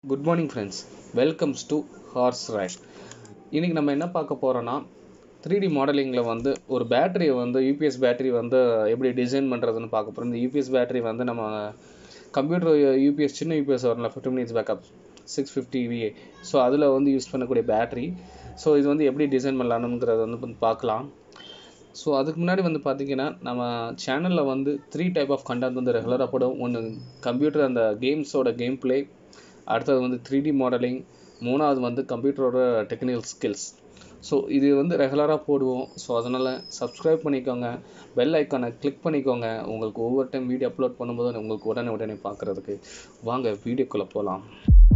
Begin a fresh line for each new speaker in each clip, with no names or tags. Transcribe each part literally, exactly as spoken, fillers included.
Good morning friends, welcomes to horse ride. இன்றைக்கி நம்ம என்ன பார்க்க போகிறோன்னா, த்ரீ டி மாடலிங்கில் வந்து ஒரு பேட்டரியை வந்து யூபிஎஸ் பேட்டரி வந்து எப்படி டிசைன் பண்ணுறதுன்னு பார்க்க போகிறோம். இந்த யூபிஎஸ் பேட்டரி வந்து நம்ம கம்ப்யூட்டர் யூபிஎஸ் சின்ன யூபிஎஸ் வரல, fifty minutes backup six fifty VA, so அதில் வந்து யூஸ் பண்ணக்கூடிய பேட்டரி. ஸோ இது வந்து எப்படி டிசைன் பண்ணலானுங்கிறத வந்து பார்க்கலாம். ஸோ அதுக்கு முன்னாடி வந்து பார்த்திங்கன்னா, நம்ம சேனலில் வந்து த்ரீ டைப் ஆஃப் கண்டென்ட் வந்து ரெகுலராக போடும். ஒன்று கம்ப்யூட்டர் அந்த கேம்ஸோட கேம் பிளே, அடுத்தது வந்து த்ரீ டி மாடலிங், மூணாவது வந்து கம்ப்யூட்டரோட டெக்னிக்கல் ஸ்கில்ஸ். ஸோ இது வந்து ரெகுலராக போடுவோம். ஸோ அதனால் சப்ஸ்கிரைப் பண்ணிக்கோங்க, பெல் ஐக்கானை கிளிக் பண்ணிக்கோங்க. உங்களுக்கு ஒவ்வொரு டைம் வீடியோ அப்லோட் பண்ணும்போது உங்களுக்கு உடனே உடனே பார்க்குறதுக்கு. வாங்க வீடியோக்குள்ளே போகலாம்.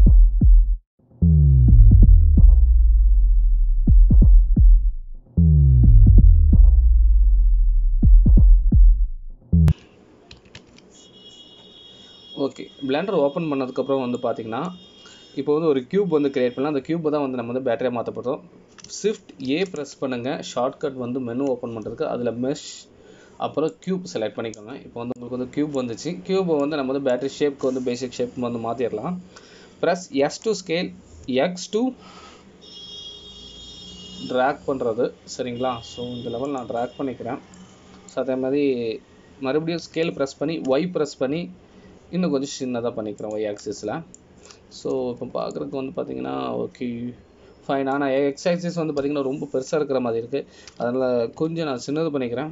ஓகே, பிளெண்டர் ஓப்பன் பண்ணதுக்கப்புறம் வந்து பார்த்திங்கன்னா, இப்போ வந்து ஒரு க்யூப் வந்து க்ரியேட் பண்ணலாம். அந்த க்யூப்பை தான் வந்து நம்ம வந்து பேட்டரியாக மாற்ற போகிறோம். ஷிஃப்ட் ஏ ப்ரெஸ் பண்ணுங்கள், ஷார்ட்கட் வந்து மெனு ஓப்பன் பண்ணுறதுக்கு. அதில் மெஷ் அப்புறம் க்யூப் செலக்ட் பண்ணிக்கோங்க. இப்போ வந்து உங்களுக்கு வந்து க்யூப் வந்துச்சு. க்யூப்பை வந்து நம்ம வந்து பேட்டரி ஷேப்க்கு வந்து பேசிக் ஷேப் வந்து மாற்றிடலாம். Plus S to scale, X to drag பண்ணுறது, சரிங்களா? ஸோ இந்த லெவல் நான் ட்ராக் பண்ணிக்கிறேன். ஸோ அதே மாதிரி மறுபடியும் ஸ்கேல் ப்ரெஸ் பண்ணி ஒய் ப்ரெஸ் பண்ணி இன்னும் கொஞ்சம் சின்னதாக பண்ணிக்கிறோம் ஒய் ஆக்சிஸில். ஸோ இப்போ பார்க்குறதுக்கு வந்து பார்த்திங்கன்னா ஓகே ஃபைன். ஆனால் எக்ஸ் ஆக்சிஸ் வந்து பார்த்திங்கன்னா ரொம்ப பெருசாக இருக்கிற மாதிரி இருக்குது. அதனால் கொஞ்சம் நான் சின்னது பண்ணிக்கிறேன்.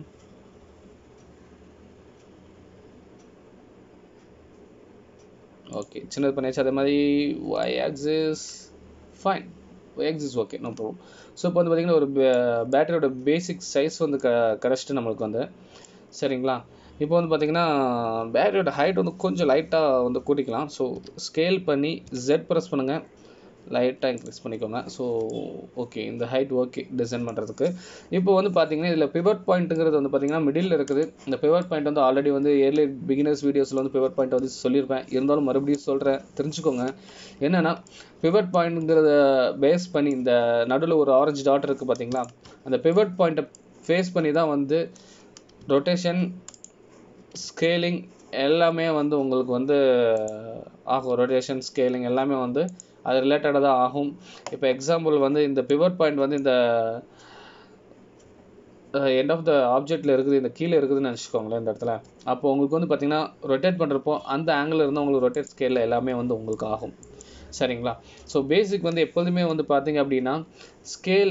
ஓகே, சின்னது பண்ணியாச்சு. அதே மாதிரி Y axis fine, Y axis okay, no problem. So இப்போ வந்து பார்த்திங்கன்னா ஒரு பேட்டரியோட பேசிக் சைஸ் வந்து க கரெக்டு நம்மளுக்கு வந்து, சரிங்களா? இப்போ வந்து பார்த்திங்கன்னா பேட்டரியோட ஹைட் வந்து கொஞ்சம் லைட்டாக வந்து கூட்டிக்கலாம். ஸோ ஸ்கேல் பண்ணி ஜெட் ப்ரெஸ் பண்ணுங்கள், லைட்டாக இன்க்ரீஸ் பண்ணிக்கோங்க. ஸோ ஓகே, இந்த ஹைட் ஓகே டிசைன் பண்ணுறதுக்கு. இப்போ வந்து பார்த்திங்கன்னா இதில் பிவட் பாயிண்ட்டுங்கிறது வந்து பார்த்திங்கன்னா மிடில் இருக்குது. இந்த பிவட் பாயிண்ட் வந்து ஆல்ரெடி வந்து ஏர்லி பிகினர்ஸ் வீடியோஸில் வந்து பிவட் பாயிண்ட் வந்து சொல்லியிருப்பேன். இருந்தாலும் மறுபடியும் சொல்கிறேன், தெரிஞ்சுக்கோங்க. என்னென்னா பிவட் பாயிண்ட்டுங்கிறத பேஸ் பண்ணி இந்த நடுவில் ஒரு ஆரஞ்சு டாட் இருக்குது பார்த்திங்களா, அந்த பிவட் பாயிண்ட்டை ஃபேஸ் பண்ணி தான் வந்து ரொட்டேஷன், ஸ்கேலிங் எல்லாமே வந்து உங்களுக்கு வந்து ஆகும். ரொட்டேஷன், ஸ்கேலிங் எல்லாமே வந்து அது ரிலேட்டடாக தான் ஆகும். இப்போ எக்ஸாம்பிள் வந்து இந்த பிவட் பாயிண்ட் வந்து இந்த எண்ட் ஆஃப் த ஆப்ஜெக்டில் இருக்குது, இந்த கீழே இருக்குதுன்னு நினச்சிக்கோங்களேன் இந்த இடத்துல. அப்போ உங்களுக்கு வந்து பார்த்திங்கன்னா ரொட்டேட் பண்ணுறப்போ அந்த ஆங்கிள் இருந்தால் உங்களுக்கு ரொட்டேட் ஸ்கேலில் எல்லாமே வந்து உங்களுக்கு ஆகும், சரிங்களா? ஸோ பேசிக் வந்து எப்போதுமே வந்து பார்த்திங்க அப்படின்னா ஸ்கேல்,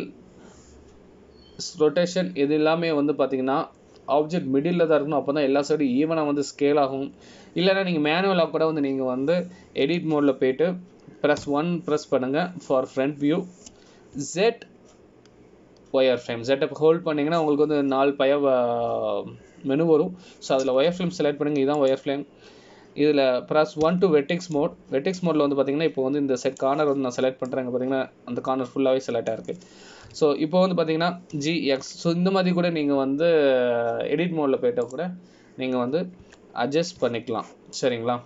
ரொட்டேஷன் இது எல்லாமே வந்து பார்த்திங்கன்னா ஆப்ஜெக்ட் மிடில் தான் இருக்கணும். அப்போ தான் எல்லா சைடும் ஈவனாக வந்து ஸ்கேல் ஆகும். இல்லைனா நீங்கள் மேனுவலாக கூட வந்து நீங்கள் வந்து எடிட் மோடில் போய்ட்டு ப்ரெஸ் ஒன் ப்ரெஸ் பண்ணுங்கள் for front view, Z wireframe, ஜெட்டை ஹோல்ட் பண்ணிங்கன்னா உங்களுக்கு வந்து நாலு பய மெனு வரும். ஸோ அதில் ஒயர் ஃப்ரேம் செலக்ட் பண்ணுங்கள். இதுதான் ஒயர் ஃப்ரேம். இதில் press one to vertex mode. Vertex மோடில் வந்து பார்த்திங்கன்னா இப்போ வந்து இந்த செட் கார்னர் வந்து நான் செலக்ட் பண்ணுறேன். பார்த்திங்கன்னா அந்த கார்னர் ஃபுல்லாகவே செலக்ட் ஆகிருக்கு. ஸோ இப்போ வந்து பார்த்திங்கன்னா ஜிஎக்ஸ். ஸோ இந்த மாதிரி கூட நீங்கள் வந்து எடிட் மோடில் போய்ட்டால் கூட நீங்கள் வந்து அட்ஜஸ்ட் பண்ணிக்கலாம், சரிங்களா?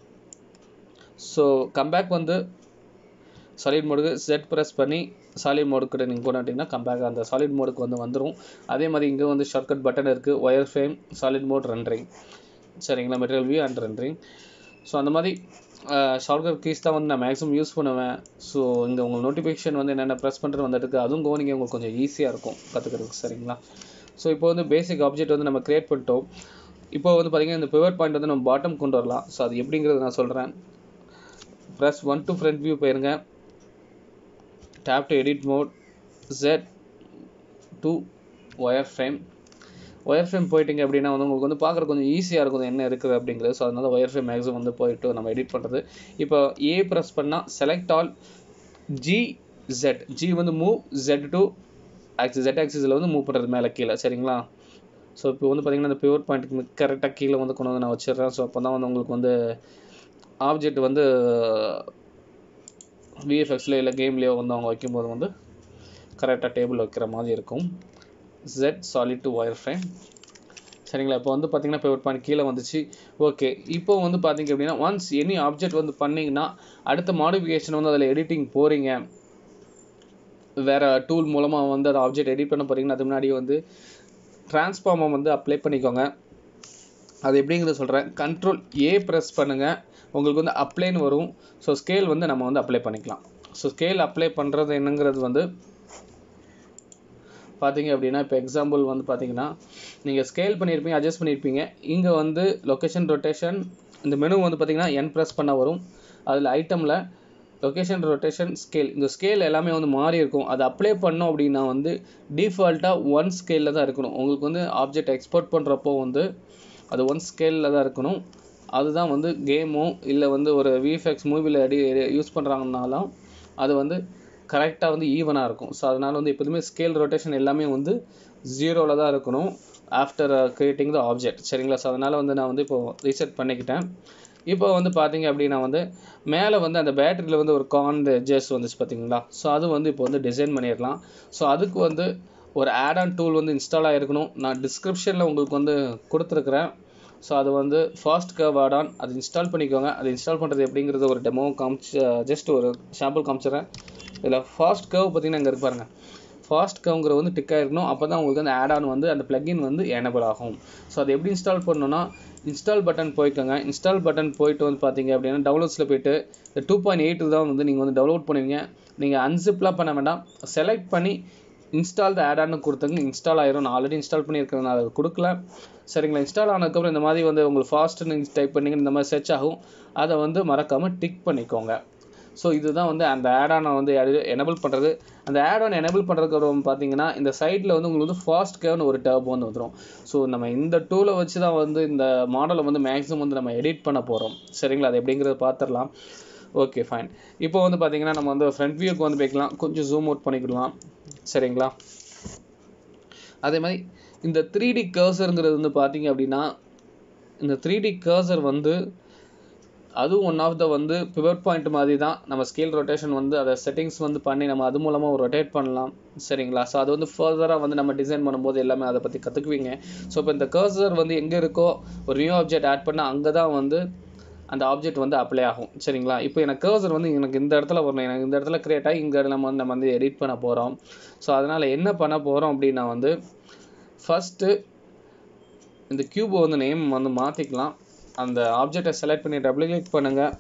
ஸோ கம்பேக் வந்து சாலிட் மோடுக்கு செட் ப்ரெஸ் பண்ணி சாலிட் மோடுக்கு கூட நீங்கள் போனாட்டிங்கன்னா கம்பேக் அந்த சாலிட் மோடுக்கு வந்து வந்துடும். அதே மாதிரி இங்கே வந்து ஷார்ட்கட் பட்டன் இருக்குது, wireframe, solid mode, rendering, சரிங்களா? Material view and rendering. So அந்த மாதிரி ஷார்ட்கட் கீஸ் தான் வந்து நான் மேக்ஸிமம் யூஸ் பண்ணுவேன். ஸோ இந்த உங்களுக்கு நோட்டிஃபிகேஷன் வந்து என்னென்ன ப்ரெஸ் பண்ணுறது வந்துட்டு அதுவும் கவனிங்க, உங்களுக்கு கொஞ்சம் ஈஸியாக இருக்கும் கற்றுக்கிறதுக்கு, சரிங்களா? ஸோ இப்போ வந்து பேசிக் ஆப்ஜெக்ட் வந்து நம்ம க்ரியேட் பண்ணிட்டோம். இப்போ வந்து பார்த்திங்கன்னா இந்த பிவட் பாயிண்ட் வந்து நம்ம பாட்டம் கொண்டு வரலாம். ஸோ அது எப்படிங்கிறது நான் சொல்கிறேன். Press one to front view போயிருங்க, tab to edit mode, Z to wireframe. Wireframe போயிட்டிங்க அப்படின்னா வந்து உங்களுக்கு வந்து பார்க்குறது கொஞ்சம் ஈஸியாக இருக்கும் என்ன இருக்குது அப்படிங்கிறது. ஸோ அதனால் ஒயர் ஃப்ரேம் மேக்ஸிமம் வந்து போயிட்டு நம்ம எடிட் பண்ணுறது. இப்போ ஏ ப்ரெஸ் பண்ணால் select all, G Z, G வந்து move, Z to axis, Z ஆக்சிஸில் வந்து மூவ் பண்ணுறது மேலே கீழே, சரிங்களா? ஸோ இப்போ வந்து பார்த்திங்கன்னா இந்த பிவட் பாயிண்ட்டுக்கு கரெக்டாக கீழே வந்து கொண்டு வந்து நான் வச்சிடுறேன். ஸோ அப்போ தான் வந்து உங்களுக்கு வந்து ஆப்ஜெக்ட் வந்து விஎஃப்எக்ஸில் இல்லை கேம்லேயோ வந்து அவங்க வைக்கும்போது வந்து கரெக்டாக டேபிள் வைக்கிற மாதிரி இருக்கும். Z solid to wireframe, சரிங்களா? இப்போ வந்து பார்த்திங்கன்னா பிவட் பாயிண்ட் கீழே வந்துச்சு. ஓகே, இப்போ வந்து பார்த்திங்க அப்படின்னா ஒன்ஸ் எனி ஆப்ஜெக்ட் வந்து பண்ணிங்கன்னா அடுத்த மாடிஃபிகேஷன் வந்து அதில் எடிட்டிங் போகிறீங்க, வேறு டூல் மூலமாக வந்து அதை ஆப்ஜெக்ட் எடிட் பண்ண போகிறீங்கன்னா அது முன்னாடி வந்து ட்ரான்ஸ்ஃபார்மை வந்து அப்ளை பண்ணிக்கோங்க. அது எப்படிங்கிறத சொல்கிறேன். கண்ட்ரோல் ஏ ப்ரெஸ் பண்ணுங்கள், உங்களுக்கு வந்து அப்ளைன்னு வரும். ஸோ ஸ்கேல் வந்து நம்ம வந்து அப்ளை பண்ணிக்கலாம். ஸோ ஸ்கேல் அப்ளை பண்ணுறது என்னங்கிறது வந்து பார்த்தீங்க அப்படின்னா, இப்போ எக்ஸாம்பிள் வந்து பார்த்தீங்கன்னா, நீங்கள் ஸ்கேல் பண்ணியிருப்பீங்க, அட்ஜஸ்ட் பண்ணியிருப்பீங்க. இங்கே வந்து லொக்கேஷன் ரொட்டேஷன் இந்த மெனு வந்து பார்த்தீங்கன்னா என் ப்ரெஸ் பண்ண வரும். அதில் ஐட்டமில் லொக்கேஷன் ரொட்டேஷன் ஸ்கேல் இந்த ஸ்கேல் எல்லாமே வந்து மாறி இருக்கும். அதை அப்ளை பண்ணோம் அப்படின்னா வந்து டிஃபால்ட்டாக ஒன் ஸ்கேலில் தான் இருக்கணும். உங்களுக்கு வந்து ஆப்ஜெக்ட் எக்ஸ்போர்ட் பண்ணுறப்போ வந்து அது ஒன் ஸ்கேலில் தான் இருக்கணும். அதுதான் வந்து கேமோ இல்லை வந்து ஒரு விஎஃப்எக்ஸ் மூவியில் எடி யூஸ் பண்ணுறாங்கனாலும் அது வந்து கரெக்டாக வந்து ஈவனாக இருக்கும். ஸோ அதனால் வந்து எப்போதுமே ஸ்கேல் ரொட்டேஷன் எல்லாமே வந்து ஜீரோவில் தான் இருக்கணும் ஆஃப்டர் கிரியேட்டிங் த ஆப்ஜெக்ட். சரிங்களா? ஸோ அதனால் வந்து நான் வந்து இப்போது ரீசெட் பண்ணிக்கிட்டேன். இப்போ வந்து பார்த்தீங்க அப்படின்னா வந்து மேலே வந்து அந்த பேட்டரியில் வந்து ஒரு கார்ன் எட்ஜஸ் வந்துச்சு பார்த்தீங்களா? ஸோ அது வந்து இப்போ வந்து டிசைன் பண்ணிடலாம். ஸோ அதுக்கு வந்து ஒரு ஆட் ஆன் டூல் வந்து இன்ஸ்டால் ஆகிருக்கணும். நான் டிஸ்கிரிப்ஷனில் உங்களுக்கு வந்து கொடுத்துருக்குறேன். ஸோ அது வந்து ஃபாஸ்ட் கர்வ் ஆட் ஆன் அது இன்ஸ்டால் பண்ணிக்கோங்க. அது இன்ஸ்டால் பண்ணுறது எப்படிங்கிறது ஒரு டெமோ காமிச்சு ஜஸ்ட் ஒரு சாம்பிள் காமிச்சிடுறேன். இதில் ஃபாஸ்ட் கர்வ் பார்த்தீங்கன்னா இங்கே இருப்பாருங்க. ஃபாஸ்ட் கர்வ்ங்கிற வந்து டிக் ஆகிருக்கணும். அப்போ தான் உங்களுக்கு வந்து ஆட் ஆன் வந்து அந்த பிளக்இன் வந்து எனேபிள் ஆகும். ஸோ அது எப்படி இன்ஸ்டால் பண்ணணும்னா இன்ஸ்டால் பட்டன் போய்க்கோங்க. இன்ஸ்டால் பட்டன் போயிட்டு வந்து பார்த்தீங்க அப்படின்னா டவுன்லோட்ஸில் போய்ட்டு இந்த டூ பாயிண்ட் எயிட் தான் வந்து நீங்கள் வந்து டவுன்லோட் பண்ணுவீங்க. நீங்கள் அன்சிப்லாம் பண்ண வேண்டாம். செலக்ட் பண்ணி இன்ஸ்டால் த ஆட் ஆன் கொடுத்துங்க. இன்ஸ்டால் ஆயிரும். நான் ஆல்ரெடி இன்ஸ்டால் பண்ணியிருக்கேன், அது கொடுக்கல. சரிங்களா? இன்ஸ்டால் ஆனதுக்கப்புறம் இந்த மாதிரி வந்து உங்களுக்கு ஃபாஸ்ட்டுன்னு டைப் பண்ணிங்க இந்த மாதிரி சர்ச் ஆகும். அதை வந்து மறக்காமல் டிக் பண்ணிக்கோங்க. ஸோ இதுதான் வந்து அந்த ஆட் ஆனை வந்து எனேபிள் பண்ணுறது. அந்த ஆட் ஆன் எனேபிள் பண்ணுறதுக்கு பார்த்தீங்கன்னா இந்த சைடில் வந்து உங்களுக்கு வந்து ஃபாஸ்ட் கர்வ்னு ஒரு டேப் வந்து வந்துடும். ஸோ நம்ம இந்த டூலை வச்சு தான் வந்து இந்த மாடலை வந்து மேக்ஸிமம் வந்து நம்ம எடிட் பண்ண போகிறோம். சரிங்களா? அது எப்படிங்கிறத பார்த்துடலாம். Okay fine. இப்போ வந்து பார்த்தீங்கன்னா நம்ம வந்து ஃப்ரண்ட் வியூக்கு வந்து போய்க்கலாம். கொஞ்சம் ஜூம் அவுட் பண்ணிக்கலாம். சரிங்களா? அதே மாதிரி இந்த த்ரீ டி கர்சருங்கிறது வந்து பார்த்தீங்க அப்படின்னா இந்த த்ரீ டி கர்சர் வந்து அதுவும் ஒன் ஆஃப் த வந்து பிவட் பாயிண்ட் மாதிரி தான். நம்ம ஸ்கேல் ரொட்டேஷன் வந்து அதை செட்டிங்ஸ் வந்து பண்ணி நம்ம அது மூலமாக ரொட்டேட் பண்ணலாம். சரிங்களா? ஸோ அது வந்து ஃபர்தராக வந்து நம்ம டிசைன் பண்ணும்போது எல்லாமே அதை பற்றி கற்றுக்குவீங்க. ஸோ இப்போ இந்த கர்சர் வந்து எங்கே இருக்கோ ஒரு நியூ ஆப்ஜெக்ட் ஆட் பண்ணால் அங்கே தான் வந்து அந்த ஆப்ஜெக்ட் வந்து அப்ளை ஆகும். சரிங்களா? இப்போ எனக்கு கர்சர் வந்து எனக்கு இந்த இடத்துல வரணும். எனக்கு இந்த இடத்துல கிரியேட் ஆகி இங்கே நம்ம வந்து நம்ம வந்து எடிட் பண்ண போகிறோம். ஸோ அதனால் என்ன பண்ண போகிறோம் அப்படின்னா வந்து ஃபஸ்ட்டு இந்த கியூபை வந்து நேம் வந்து மாற்றிக்கலாம். அந்த ஆப்ஜெக்டை செலக்ட் பண்ணி டபுள் கிளிக் பண்ணுங்கள்.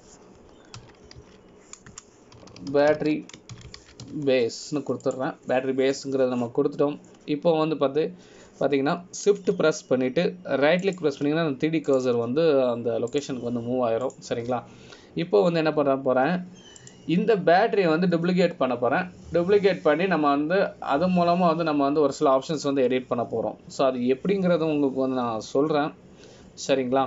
பேட்ரி பேஸ்னு கொடுத்துட்றேன். பேட்ரி பேஸுங்கிறத நம்ம கொடுத்துட்டோம். இப்போ வந்து பார்த்து பார்த்தீங்கன்னா ஷிஃப்ட் ப்ரெஸ் பண்ணிவிட்டு ரைட் கிளிக் ப்ரெஸ் பண்ணிங்கன்னா அந்த த்ரீ டி கர்சர் வந்து அந்த லொக்கேஷனுக்கு வந்து மூவ் ஆயிரும். சரிங்களா? இப்போ வந்து என்ன பண்ண போகிறேன், இந்த பேட்டரியை வந்து டூப்ளிகேட் பண்ண போகிறேன். டூப்ளிகேட் பண்ணி நம்ம வந்து அது மூலமாக வந்து நம்ம வந்து ஒரு சில ஆப்ஷன்ஸ் வந்து எடிட் பண்ண போகிறோம். ஸோ அது எப்படிங்கிறது உங்களுக்கு வந்து நான் சொல்கிறேன். சரிங்களா?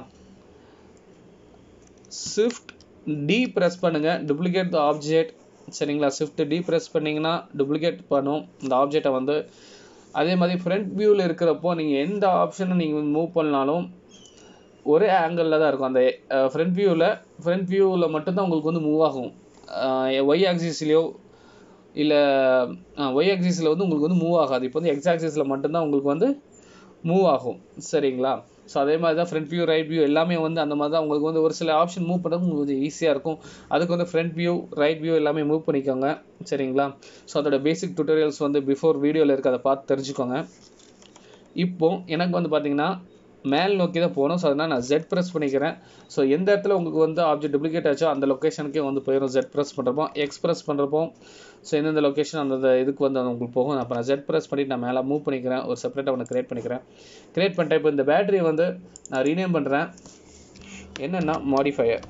ஷிஃப்ட் டி ப்ரெஸ் பண்ணுங்கள், டூப்ளிகேட் த ஆப்ஜெக்ட். சரிங்களா? ஷிஃப்ட் டி ப்ரெஸ் பண்ணிங்கன்னா டூப்ளிகேட் பண்ணும் இந்த ஆப்ஜெக்டை வந்து. அதே மாதிரி ஃப்ரண்ட் வியூவில் இருக்கிறப்போ நீங்கள் எந்த ஆப்ஷனை நீங்கள் மூவ் பண்ணாலும் ஒரே ஆங்கிளில் தான் இருக்கும். அந்த ஃப்ரண்ட் வியூவில் ஃப்ரண்ட் வியூவில் மட்டும்தான் உங்களுக்கு வந்து மூவ் ஆகும். ஒய் ஆக்சிஸ்லேயோ இல்லை ஒய் ஆக்சிஸில் வந்து உங்களுக்கு வந்து மூவ் ஆகாது. இப்போ வந்து எக்ஸ் ஆக்சிஸில் மட்டும்தான் உங்களுக்கு வந்து மூவ் ஆகும். சரிங்களா? ஸோ அதே மாதிரி தான் ஃப்ரண்ட் வியூ ரைட் வியூ எல்லாமே வந்து அந்த மாதிரி தான் உங்களுக்கு வந்து ஒரு சில ஆப்ஷன் மூவ் பண்ணுறது உங்களுக்கு கொஞ்சம் ஈஸியாக இருக்கும். அதுக்கு வந்து ஃப்ரண்ட் வியூ ரைட் வியூ எல்லாமே மூவ் பண்ணிக்கோங்க. சரிங்களா? ஸோ அதோட பேசிக் டுட்டோரியல்ஸ் வந்து பிஃபோர் வீடியோவில் இருக்குது, அதை பார்த்து தெரிஞ்சுக்கோங்க. இப்போ எனக்கு வந்து பார்த்தீங்கன்னா மேல் நோக்கி தான் போகணும். ஸோ அதனால் நான் ஜெட் ப்ரெஸ் பண்ணிக்கிறேன். ஸோ எந்த இடத்துல உங்களுக்கு வந்து ஆப்ஜெக்ட் டூப்ளிகேட் ஆச்சோ அந்த லொக்கேஷனுக்கே வந்து போயிடும். ஜெட் ப்ரெஸ் பண்ணுறப்போ எக்ஸ் ப்ரெஸ் பண்ணுறப்போ ஸோ எந்தெந்த லொக்கேஷன் அந்தந்த இதுக்கு வந்து உங்களுக்கு போகும். அப்போ நான் ஜெட் ப்ரெஸ் பண்ணிவிட்டு நான் மேலே மூவ் பண்ணிக்கிறேன். ஒரு செப்பரேட்டாக ஒன்று க்ரியேட் பண்ணிக்கிறேன். க்ரியேட் பண்ணிட்டேன். இப்போ இந்த பேட்டரியை வந்து நான் ரீநேம் பண்ணுறேன். என்னென்னா மாடிஃபயர்.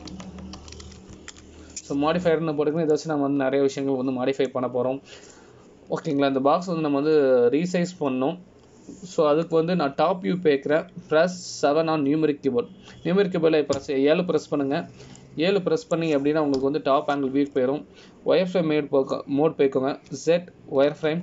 ஸோ மாடிஃபயர்னு போட்டுக்கணும். இதை வச்சு நம்ம வந்து நிறைய விஷயங்கள் வந்து மாடிஃபை பண்ண போகிறோம். ஓகேங்களா? இந்த பாக்ஸ் வந்து நம்ம வந்து ரீசைஸ் பண்ணணும். ஸோ அதுக்கு வந்து நான் டாப் வியூ பேக்கிறேன். Press seven on numeric keyboard. Numeric கீபோர்டில் ப்ரெஸ் ஏழு ப்ரெஸ் பண்ணுங்கள். ஏழு ப்ரெஸ் பண்ணிங்க அப்படின்னா உங்களுக்கு வந்து டாப் ஆங்கிள் வியூக்கு போயிடும். ஒயர் ஃப்ரேம் மேட் போக்க மோட் போய்க்கோங்க. Set wireframe.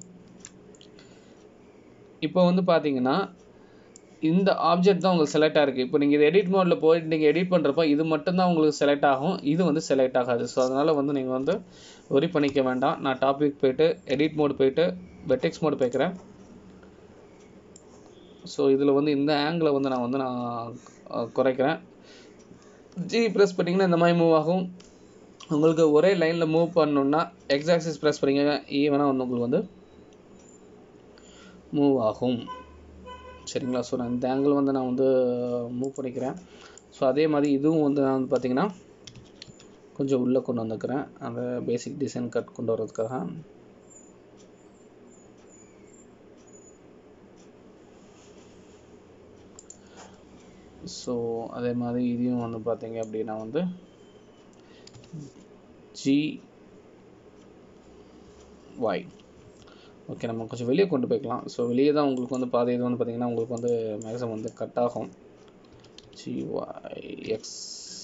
இப்போ வந்து பார்த்தீங்கன்னா இந்த ஆப்ஜெக்ட் தான் உங்களுக்கு செலக்ட் ஆகிருக்கு. இப்போ நீங்கள் இது எடிட் மோடில் போயிட்டு நீங்கள் எடிட் பண்ணுறப்போ இது மட்டும்தான் உங்களுக்கு செலக்ட் ஆகும். இது வந்து செலக்ட் ஆகாது. ஸோ அதனால் வந்து நீங்கள் வந்து ஒரி பண்ணிக்க வேண்டாம். நான் டாபிக் போய்ட்டு எடிட் மோடு போய்ட்டு வெர்டெக்ஸ் மோடு போய்க்கிறேன். ஸோ இதில் வந்து இந்த ஆங்கிளை வந்து நான் வந்து நான் குறைக்கிறேன். ஜி ப்ரெஸ் பண்ணிங்கன்னா இந்த மாதிரி மூவ் ஆகும். உங்களுக்கு ஒரே லைனில் மூவ் பண்ணணுன்னா எக்ஸ் ஆக்சிஸ் ப்ரெஸ் பண்ணிங்க, ஈவனாக வந்து உங்களுக்கு வந்து மூவ் ஆகும். சரிங்களா? ஸோ நான் இந்த ஆங்கிள் வந்து நான் வந்து மூவ் பண்ணிக்கிறேன். ஸோ அதே மாதிரி இதுவும் வந்து நான் வந்து பார்த்திங்கன்னா கொஞ்சம் உள்ளே கொண்டு வந்துக்கிறேன் அந்த பேசிக் டிசைன் கட் கொண்டு வர்றதுக்காக. ஸோ அதே மாதிரி இதையும் வந்து பார்த்தீங்க அப்படின்னா வந்து ஜி ஒய் ஓகே நம்ம கொஞ்சம் வெளியே கொண்டு போய்க்கலாம். ஸோ வெளியே தான் உங்களுக்கு வந்து பாதி இது வந்து பார்த்திங்கன்னா உங்களுக்கு வந்து மேக்ஸிமம் வந்து கட் ஆகும். ஜி ஒய் எக்ஸ்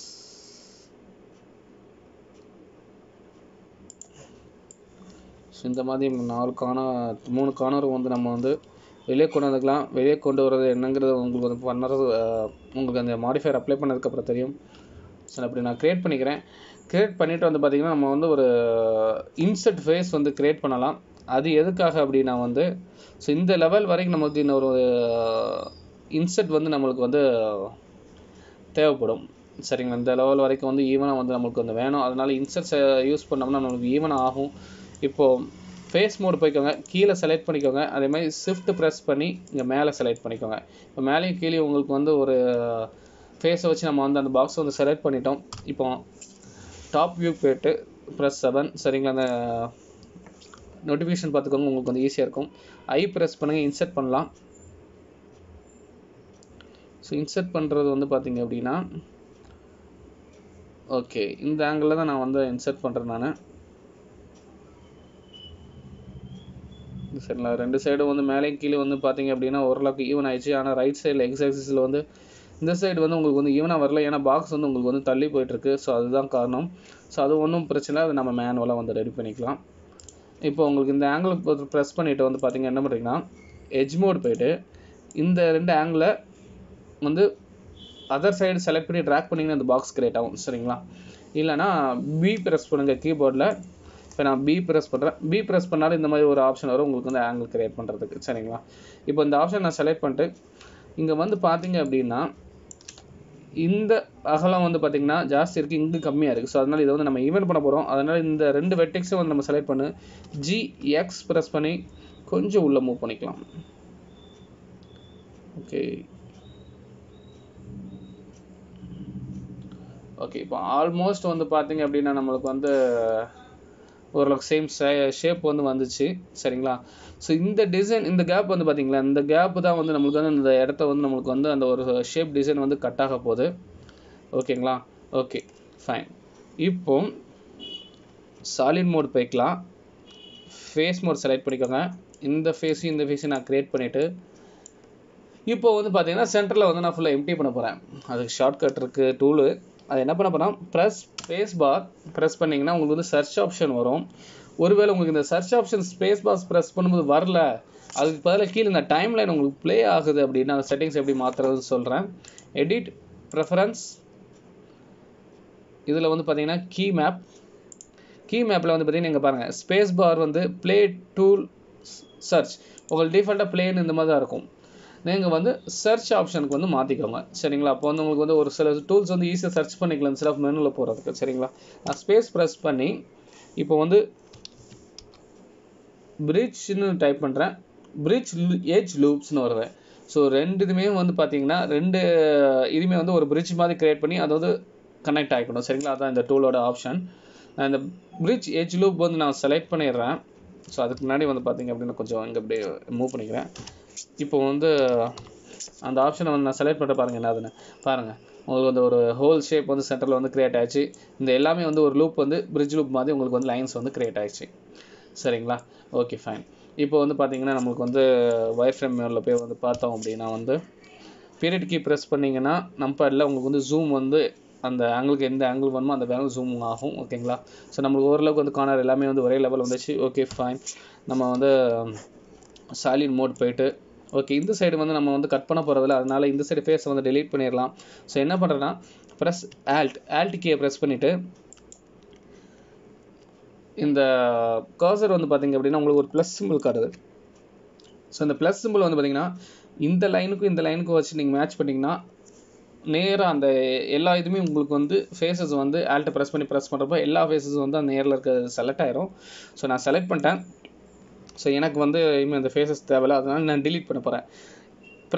ஸோ இந்த மாதிரி நாலு கார்னர் மூணு கார்னர் வந்து நம்ம வந்து வெளியே கொண்டு வந்துக்கலாம். வெளியே கொண்டு வர்றது என்னங்கிறது உங்களுக்கு வந்து பண்ணுறது உங்களுக்கு அந்த மாடிஃபையர் அப்ளை பண்ணதுக்கப்புறம் தெரியும். ஸோ அப்படி நான் க்ரியேட் பண்ணிக்கிறேன். க்ரியேட் பண்ணிவிட்டு வந்து பார்த்திங்கன்னா நம்ம வந்து ஒரு இன்செர்ட் ஃபேஸ் வந்து க்ரியேட் பண்ணலாம். அது எதுக்காக அப்படின்னா வந்து ஸோ இந்த லெவல் வரைக்கும் நமக்கு இன்னொரு இன்செர்ட் வந்து நம்மளுக்கு வந்து தேவைப்படும். சரிங்களா, இந்த லெவல் வரைக்கும் வந்து ஈவனாக வந்து நம்மளுக்கு வந்து வேணும். அதனால் இன்செர்ட்ஸை யூஸ் பண்ணோம்னா நம்மளுக்கு ஈவனாக ஆகும். இப்போது ஃபேஸ் மோட் போய்க்கோங்க, கீழே செலக்ட் பண்ணிக்கோங்க. அதே மாதிரி ஷிஃப்ட் ப்ரெஸ் பண்ணி இங்கே மேலே செலக்ட் பண்ணிக்கோங்க. இப்போ மேலேயும் கீழே உங்களுக்கு வந்து ஒரு ஃபேஸை வச்சு நம்ம வந்து அந்த பாக்ஸை வந்து செலக்ட் பண்ணிட்டோம். இப்போ டாப் வியூ போய்ட்டு ப்ரெஸ் செவன். சரிங்களா, அந்த நோட்டிஃபிகேஷன் பார்த்துக்கோங்க, உங்களுக்கு வந்து ஈஸியாக இருக்கும். ஐ ப்ரெஸ் பண்ணுங்கள், இன்செர்ட் பண்ணலாம். ஸோ இன்செர்ட் பண்ணுறது வந்து பார்த்திங்க அப்படின்னா ஓகே இந்த ஆங்கிளில் தான் நான் வந்து இன்செர்ட் பண்ணுறேன். நான் சரிங்களா, ரெண்டு சைடும் வந்து மேலே கீழே வந்து பார்த்திங்க அப்படின்னா ஓரளவுக்கு ஈவன் ஆயிடுச்சு. ஆனால் ரைட் சைடில் எக்ஸ் ஆக்சிஸில் வந்து இந்த சைடு வந்து உங்களுக்கு வந்து ஈவனாக வரல. ஏன்னா பாக்ஸ் வந்து உங்களுக்கு வந்து தள்ளி போயிட்டுருக்கு. ஸோ அதுதான் காரணம். ஸோ அது ஒன்றும் பிரச்சனை இல்லை, அது நம்ம மேனுவலாக வந்து ரெடி பண்ணிக்கலாம். இப்போ உங்களுக்கு இந்த ஆங்கிள் ப்ரெஸ் பண்ணிவிட்டு வந்து பார்த்திங்க என்ன பண்ணுறீங்கன்னா எட்ஜ் மோட் போய்ட்டு இந்த ரெண்டு ஆங்கிளை வந்து அதர் சைடு செலக்ட் பண்ணி ட்ராக் பண்ணிங்கன்னா அந்த பாக்ஸ் கிரியேட் ஆகும். சரிங்களா, இல்லைனா பி ப்ரெஸ் பண்ணுங்கள் கீபோர்டில். இப்போ நான் பி ப்ரெஸ் பண்ணுறேன். பி ப்ரெஸ் பண்ணாலும் இந்த மாதிரி ஒரு ஆப்ஷன் வரும் உங்களுக்கு வந்து ஆங்கிள் கிரியேட் பண்ணுறதுக்கு. சரிங்களா, இப்போ இந்த ஆப்ஷன் நான் செலக்ட் பண்ணிட்டு இங்கே வந்து பார்த்தீங்க அப்படின்னா இந்த அகலம் வந்து பார்த்திங்கன்னா ஜாஸ்தி இருக்குது, இங்கே கம்மியாக இருக்குது. ஸோ அதனால் இதை வந்து நம்ம ஈவன் பண்ண போகிறோம். அதனால் இந்த ரெண்டு வெர்டெக்ஸும் வந்து நம்ம செலக்ட் பண்ணி ஜி எக்ஸ் ப்ரெஸ் பண்ணி கொஞ்சம் உள்ளே மூவ் பண்ணிக்கலாம். ஓகே ஓகே இப்போ ஆல்மோஸ்ட் வந்து பார்த்திங்க அப்படின்னா நம்மளுக்கு வந்து ஓரளவுக்கு சேம் ஷேப் வந்து வந்துச்சு. சரிங்களா, ஸோ இந்த டிசைன் இந்த கேப் வந்து பார்த்திங்களா இந்த கேப்பு தான் வந்து நம்மளுக்கு வந்து இந்த இடத்த வந்து நம்மளுக்கு வந்து அந்த ஒரு ஷேப் டிசைன் வந்து கட் ஆக போகுது. ஓகேங்களா, ஓகே ஃபைன். இப்போ சாலிட் மோட் போய்க்கலாம். ஃபேஸ் மோட் செலக்ட் பண்ணிக்கோங்க. இந்த ஃபேஸையும் இந்த ஃபேஸையும் நான் க்ரியேட் பண்ணிவிட்டு இப்போ வந்து பார்த்திங்கன்னா சென்டரில் வந்து நான் ஃபுல்லாக எம்டி பண்ண போகிறேன். அதுக்கு ஷார்ட்கட் இருக்குது டூலு. அது என்ன பண்ண போனால் ப்ரெஸ் ஸ்பேஸ் பார் ப்ரெஸ் பண்ணிங்கன்னா உங்களுக்கு வந்து சர்ச் ஆப்ஷன் வரும். ஒருவேளை உங்களுக்கு இந்த search option space bar press பண்ணும்போது வரல, அதுக்கு பதிலாக கீழே இந்த டைம் லைன் உங்களுக்கு ப்ளே ஆகுது அப்படின்னா அந்த செட்டிங்ஸ் எப்படி மாற்றுறதுன்னு சொல்கிறேன். எடிட் ப்ரெஃபரன்ஸ் இதில் வந்து பார்த்தீங்கன்னா கீ மேப் கீ மேப்பில் வந்து பார்த்தீங்கன்னா இங்கே பாருங்கள் ஸ்பேஸ் பார் வந்து ப்ளே டூல் சர்ச் உங்களுக்கு டிஃபால்ட்டாக ப்ளேன்னு இந்த மாதிரி தான் இருக்கும். நீங்கள் வந்து சர்ச் ஆப்ஷனுக்கு வந்து மாற்றிக்கோங்க. சரிங்களா, அப்போ வந்து உங்களுக்கு வந்து ஒரு சில டூல்ஸ் வந்து ஈஸியாக சர்ச் பண்ணிக்கலாம் சில மெனுவில் போகிறதுக்கு. சரிங்களா, நான் ஸ்பேஸ் ப்ரெஸ் பண்ணி இப்போ வந்து பிரிட்ஜ்னு டைப் பண்ணுறேன். பிரிட்ஜ் எட்ஜ் லூப்ஸ்னு வருது. ஸோ ரெண்டு இதுவுமே வந்து பார்த்தீங்கன்னா ரெண்டு இதுவுமே வந்து ஒரு பிரிட்ஜ் மாதிரி க்ரியேட் பண்ணி அதை வந்து கனெக்ட் ஆகிக்கணும். சரிங்களா, அதான் இந்த டூலோட ஆப்ஷன். நான் இந்த பிரிட்ஜ் எட்ஜ் லூப் வந்து நான் செலக்ட் பண்ணிடுறேன். ஸோ அதுக்கு முன்னாடி வந்து பார்த்திங்க அப்படின்னா கொஞ்சம் இங்கே அப்படியே மூவ் பண்ணிக்கிறேன். இப்போ வந்து அந்த ஆப்ஷனை வந்து நான் செலக்ட் பண்ணுற பாருங்கள் என்ன அதுன்னு பாருங்கள். உங்களுக்கு வந்து ஒரு ஹோல் ஷேப் வந்து சென்டரில் வந்து க்ரியேட் ஆகிடுச்சு. இந்த எல்லாமே வந்து ஒரு லூப் வந்து பிரிட்ஜ் லூப் மாதிரி உங்களுக்கு வந்து லைன்ஸ் வந்து க்ரியேட் ஆகிடுச்சு. சரிங்களா, ஓகே ஃபைன். இப்போ வந்து பார்த்திங்கன்னா நம்மளுக்கு வந்து வயர் ஃப்ரேம் மேனில் போய் வந்து பார்த்தோம் அப்படின்னா வந்து பீரியட் கீ ப்ரெஸ் பண்ணிங்கன்னா நம்பரில் உங்களுக்கு வந்து ஜூம் வந்து அந்த ஆங்கிளுக்கு எந்த ஆங்கிள் வேணுமோ அந்த வேணும் ஜூம் ஆகும். ஓகேங்களா, ஸோ நம்மளுக்கு ஓரளவுக்கு வந்து கார்னர் எல்லாமே வந்து ஒரே லெவல் வந்துச்சு. Okay fine. நம்ம வந்து சாலிட் மோட் போய்ட்டு ஓகே இந்த சைடு வந்து நம்ம வந்து கட் பண்ண போகிறதில்ல, அதனால் இந்த சைடு ஃபேஸை வந்து டெலீட் பண்ணிடலாம். ஸோ என்ன பண்ணுறேன்னா ப்ரெஸ் ஆல்ட் ஆல்ட் கீயை ப்ரெஸ் பண்ணிவிட்டு இந்த கர்சர் வந்து பார்த்திங்க அப்படின்னா உங்களுக்கு ஒரு ப்ளஸ் சிம்பிள் காட்டுது. ஸோ இந்த ப்ளஸ் சிம்பிள் வந்து பார்த்திங்கன்னா இந்த லைனுக்கும் இந்த லைனுக்கும் வச்சு நீங்கள் மேட்ச் பண்ணிங்கன்னா நேராக அந்த எல்லா இதுவுமே உங்களுக்கு வந்து ஃபேஸஸ் வந்து ஆல்ட்டை ப்ரெஸ் பண்ணி ப்ரெஸ் பண்ணுறப்போ எல்லா ஃபேஸஸும் வந்து அந்த நேரில் இருக்க செலக்ட் ஆயிரும். ஸோ நான் செலக்ட் பண்ணிட்டேன். ஸோ எனக்கு வந்து இனிமேல் அந்த ஃபேஸஸ் தேவையில்லை, அதனால் நான் டிலீட் பண்ண போகிறேன். Press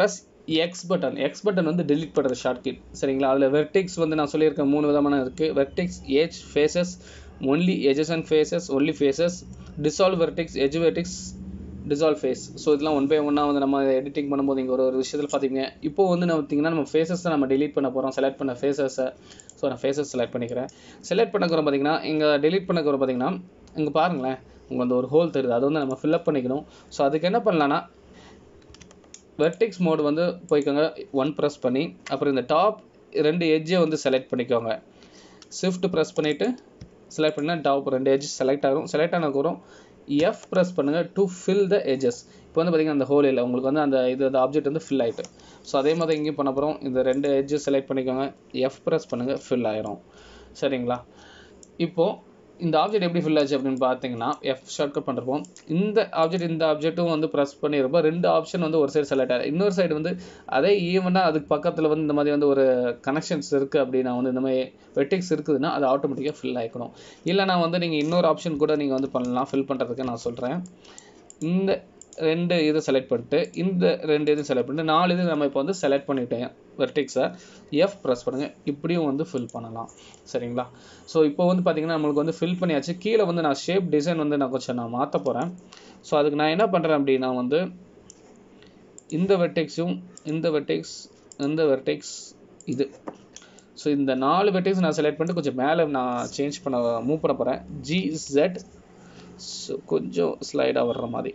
X button X button வந்து delete பண்ணுற ஷார்ட்கட் சரிங்களா. அதில் வெர்டெக்ஸ் வந்து நான் சொல்லியிருக்கேன் மூணு விதமான இருக்குது. Vertex, edge, faces, only edges and faces, only faces, dissolve vertex, edge vertex, dissolve face. So இதெல்லாம் ஒன் பை ஒன்னாக வந்து நம்ம எடிட்டிங் பண்ணும்போது இங்கே ஒரு ஒரு விஷயத்தில் பார்த்தீங்க. இப்போ வந்து நம்ம பார்த்தீங்கன்னா நம்ம ஃபேஸஸை நம்ம delete பண்ண போகிறோம். செலக்ட் பண்ண ஃபேஸஸை ஸோ நான் ஃபேஸஸ் செலக்ட் பண்ணிக்கிறேன். செலக்ட் பண்ணக்கிறோம் பார்த்தீங்கன்னா இங்கே delete பண்ணக்கிறோம் பார்த்தீங்கன்னா இங்கே பாருங்களேன் உங்களுக்கு அந்த ஒரு ஹோல் தெரியுது. அதை வந்து நம்ம ஃபில்அப் பண்ணிக்கணும். ஸோ அதுக்கு என்ன பண்ணலான்னா வெர்டெக்ஸ் மோடு வந்து போய்க்கோங்க, ஒன் ப்ரெஸ் பண்ணி அப்புறம் இந்த டாப் ரெண்டு எட்ஜை வந்து செலக்ட் பண்ணிக்கோங்க. ஷிஃப்ட் ப்ரெஸ் பண்ணிவிட்டு செலக்ட் பண்ணால் டாப் ரெண்டு எட்ஜ் செலக்ட் ஆகும். செலக்ட் ஆனதுக்கப்புறம் எஃப் ப்ரெஸ் பண்ணுங்கள் டு ஃபில் த எட்ஜஸ். இப்போ வந்து பார்த்திங்கன்னா அந்த ஹோல் இல்லை உங்களுக்கு வந்து அந்த இது அந்த ஆப்ஜெக்ட் வந்து ஃபில் ஆகிட்டு. ஸோ அதே மாதிரி இங்கேயும் பண்ண போகிறோம். இந்த ரெண்டு எட்ஜு செலக்ட் பண்ணிக்கோங்க, எஃப் ப்ரெஸ் பண்ணுங்கள், ஃபில் ஆயிரும் சரிங்களா. இப்போது இந்த ஆப்ஜெக்ட் எப்படி ஃபில் ஆச்சு அப்படின்னு பார்த்தீங்கன்னா எஃப் ஷார்ட்கட் பண்ணுறப்போ இந்த ஆப்ஜெக்ட் இந்த ஆப்ஜெக்ட்டும் வந்து ப்ரெஸ் பண்ணியிருப்போம். ரெண்டு ஆப்ஷன் வந்து ஒரு சைடு செலக்ட் ஆகும், இன்னொரு சைடு வந்து அதே ஈவனாக அதுக்கு பக்கத்தில் வந்து இந்த மாதிரி வந்து ஒரு கனெக்ஷன்ஸ் இருக்குது அப்படின்னா வந்து இந்த மாதிரி வெர்டெக்ஸ் இருக்குதுன்னா அது ஆட்டோமேட்டிக்காக ஃபில் ஆகிக்கணும். இல்லைனா வந்து நீங்கள் இன்னொரு ஆப்ஷன் கூட நீங்கள் வந்து பண்ணலாம் ஃபில் பண்ணுறதுக்கு. நான் சொல்கிறேன், இந்த ரெண்டு இதை செலக்ட் பண்ணிட்டு இந்த ரெண்டு இது செலக்ட் பண்ணிட்டு நாலு இது நம்ம இப்போ வந்து செலக்ட் பண்ணிட்டேன் வெர்டெக்ஸை, எஃப் ப்ரெஸ் பண்ணுங்கள், இப்படியும் வந்து ஃபில் பண்ணலாம் சரிங்களா. ஸோ இப்போ வந்து பார்த்திங்கன்னா நம்மளுக்கு வந்து ஃபில் பண்ணியாச்சு. கீழே வந்து நான் ஷேப் டிசைன் வந்து நான் கொஞ்சம் நான் மாற்ற போகிறேன். ஸோ அதுக்கு நான் என்ன பண்ணுறேன் அப்படின்னா வந்து இந்த வெர்டெக்ஸும் இந்த வெர்டெக்ஸ் இந்த வெர்டெக்ஸ் இது ஸோ இந்த நாலு வெர்டெக்ஸ் நான் செலக்ட் பண்ணிட்டு கொஞ்சம் மேலே நான் சேஞ்ச் பண்ண மூவ் பண்ண போகிறேன். ஜி ஜெட் ஸோ கொஞ்சம் ஸ்லைடாக வர்ற மாதிரி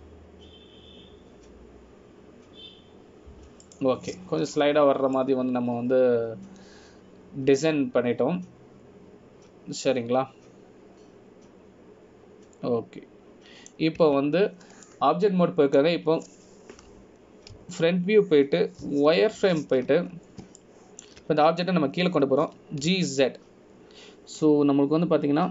ஓகே, கொஞ்சம் ஸ்லைடாக வர்ற மாதிரி வந்து நம்ம வந்து டிசைன் பண்ணிட்டோம் சரிங்களா. ஓகே, இப்போ வந்து ஆப்ஜெக்ட் மோட் போயிருக்காங்க. இப்போ ஃப்ரண்ட் வியூ போயிட்டு ஒயர் ஃப்ரேம் போயிட்டு இப்போ இந்த ஆப்ஜெக்டை நம்ம கீழே கொண்டு போகிறோம், ஜிசெட். ஸோ நம்மளுக்கு வந்து பார்த்திங்கன்னா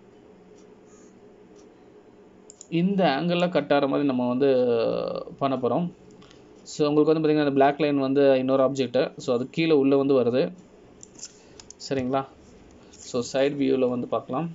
இந்த ஆங்கிளில் கட் ஆகிற மாதிரி நம்ம வந்து பண்ண போகிறோம். ஸோ உங்களுக்கு வந்து பார்த்திங்கன்னா அந்த பிளாக் லைன் வந்து இன்னொரு ஆப்ஜெக்ட்டு, ஸோ அது கீழே உள்ளே வந்து வருது சரிங்களா. ஸோ சைட் வியூவில் வந்து பார்க்கலாம்.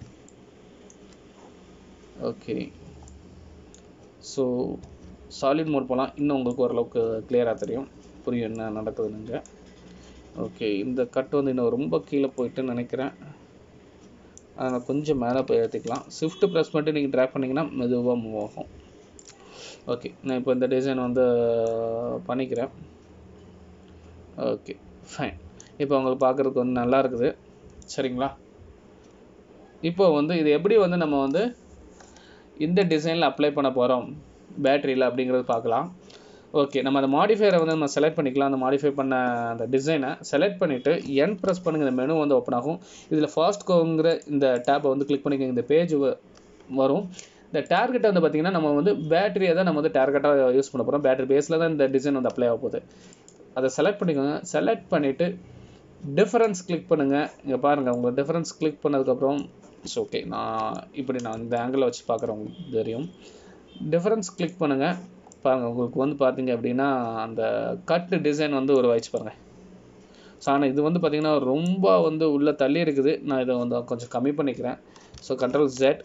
ஓகே, ஸோ சாலிட் மோட் போகலாம், இன்னும் உங்களுக்கு ஓரளவுக்கு கிளியராக தெரியும், புரியும் என்ன நடக்குதுன்னு. ஓகே, இந்த கட் வந்து இன்னும் ரொம்ப கீழே போயிட்டுன்னு நினைக்கிறேன். அதை கொஞ்சம் மேலே போய் ஏற்றிக்கலாம். ஷிஃப்ட் ப்ரெஸ் பண்ணிட்டு நீங்கள் ட்ராக் பண்ணிங்கன்னா மெதுவாக மூவ் ஆகும். ஓகே, நான் இப்போ இந்த டிசைன் வந்து பண்ணிக்கிறேன். ஓகே ஃபைன், இப்போ உங்களுக்கு பார்க்குறதுக்கு வந்து நல்லா இருக்குது சரிங்களா. இப்போ வந்து இது எப்படி வந்து நம்ம வந்து இந்த டிசைனில் அப்ளை பண்ண போகிறோம் பேட்டரியில் அப்படிங்கிறது பார்க்கலாம். ஓகே, நம்ம அந்த மாடிஃபையரை வந்து நம்ம செலக்ட் பண்ணிக்கலாம். அந்த மாடிஃபை பண்ண அந்த டிசைனை செலக்ட் பண்ணிவிட்டு என் ப்ரெஸ் பண்ணுங்க, இந்த மெனு வந்து ஓப்பன் ஆகும். இதில் ஃபாஸ்ட் கோங்கிற இந்த டேப்பை வந்து கிளிக் பண்ணிக்கோங்க, இந்த பேஜ் வரும். இந்த டார்கெட்டை வந்து பார்த்திங்கன்னா நம்ம வந்து பேட்டரியை தான் நம்ம வந்து டார்கெட்டாக யூஸ் பண்ண போகிறோம். பேட்டரி பேஸில் தான் இந்த டிசைன் வந்து அப்ளை ஆக போகுது. அதை செலக்ட் பண்ணிக்கோங்க. செலக்ட் பண்ணிவிட்டு டிஃபரன்ஸ் கிளிக் பண்ணுங்கள். இங்கே பாருங்கள், உங்கள் டிஃபரன்ஸ் கிளிக் பண்ணதுக்கப்புறம் இட்ஸ் ஓகே, நான் இப்படி நான் இந்த ஆங்கிளில் வச்சு பார்க்குறேன், உங்களுக்கு தெரியும். டிஃபரன்ஸ் கிளிக் பண்ணுங்கள். பாருங்கள், உங்களுக்கு வந்து பார்த்திங்க அப்படின்னா அந்த கட் டிசைன் வந்து ஒரு வச்சு பாருங்கள். ஸோ ஆனால் இது வந்து பார்த்திங்கன்னா ரொம்ப வந்து உள்ளே தள்ளி இருக்குது. நான் இதை வந்து கொஞ்சம் கம்மி பண்ணிக்கிறேன். So control Z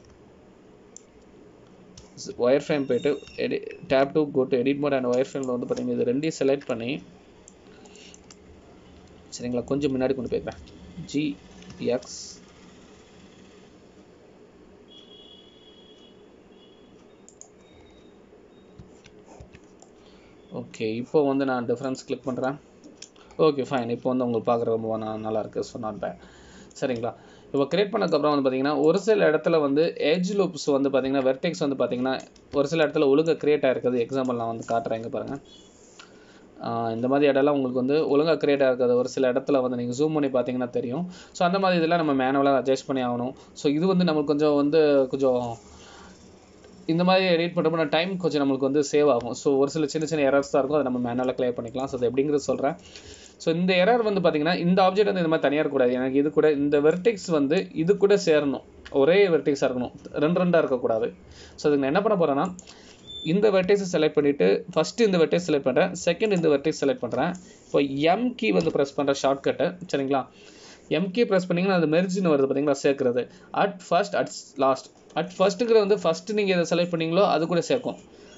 wireframe போய்ட்டு எடி tab to go to edit mode and ஒயர் ஃப்ரேமில் வந்து பார்த்திங்கன்னா இது ரெண்டையும் செலக்ட் பண்ணி சரிங்களா கொஞ்சம் முன்னாடி கொண்டு போயிருக்கேன். ஜி எக்ஸ் ஓகே, இப்போ வந்து நான் டிஃப்ரென்ஸ் கிளிக் பண்ணுறேன். ஓகே ஃபைன், இப்போ வந்து உங்களுக்கு பார்க்குற ரொம்ப நான் நல்லாயிருக்கு. ஸோ நாட் பேட் சரிங்களா. இப்போ கிரியேட் பண்ணதுக்கப்புறம் வந்து பார்த்திங்கன்னா ஒரு சில இடத்துல வந்து எட்ஜ் லூப்ஸ் வந்து பார்த்திங்கன்னா வெர்டெக்ஸ் வந்து பார்த்திங்கன்னா ஒரு சில இடத்துல ஒழுங்காக க்ரியேட் ஆகிருக்குது. எக்ஸாம்பிள் நான் வந்து காட்டுறேன், இங்கே பாருங்கள். இந்த மாதிரி இடம்லாம் உங்களுக்கு வந்து ஒழுங்காக க்ரியேட் ஆகிருக்குது. ஒரு சில இடத்துல வந்து நீங்கள் ஜூம் பண்ணி பார்த்தீங்கன்னா தெரியும். ஸோ அந்த மாதிரி இதெல்லாம் நம்ம மேனுவலாக அட்ஜஸ்ட் பண்ணி ஆகணும். ஸோ இது வந்து நமக்கு கொஞ்சம் வந்து கொஞ்சம் இந்த மாதிரி எடிட் பண்ணுறப்போ டைம் கொஞ்சம் நம்மளுக்கு வந்து சேவ் ஆகும். ஸோ ஒரு சில சின்ன சின்ன எரர்ஸ் தான் இருக்கும், அதை நம்ம மேனுவலாக கிளியர் பண்ணிக்கலாம். ஸோ அது எப்படிங்கிறது சொல்கிறேன். ஸோ இந்த எரர் வந்து பார்த்திங்கன்னா இந்த ஆப்ஜெக்ட் வந்து இந்த மாதிரி தனியாக இருக்கக்கூடாது. எனக்கு இது கூட இந்த வெர்டெக்ஸ் வந்து இது கூட சேரணும், ஒரே வெர்டெக்ஸாக இருக்கணும், ரெண்டு ரெண்டாக இருக்கக்கூடாது. ஸோ அதுக்கு நான் என்ன பண்ண போகிறேன்னா இந்த வெர்டெக்ஸை செலக்ட் பண்ணிவிட்டு ஃபஸ்ட்டு இந்த வெர்டெக்ஸ் செலக்ட் பண்ணுறேன், செகண்ட் இந்த வெர்டெக்ஸ் செலக்ட் பண்ணுறேன். இப்போ எம் கீ வந்து ப்ரெஸ் பண்ணுற ஷார்ட்கட்டு சரிங்களா. எம் கீ ப்ரெஸ் பண்ணிங்கன்னா அது மெர்ஜின்னு வருது பார்த்தீங்களா, சேர்க்குறது. At first at last. At ஃபஸ்ட்டுங்கிற வந்து ஃபஸ்ட்டு நீங்கள் எதை செலக்ட் பண்ணிங்களோ அது கூட சேர்க்கும்.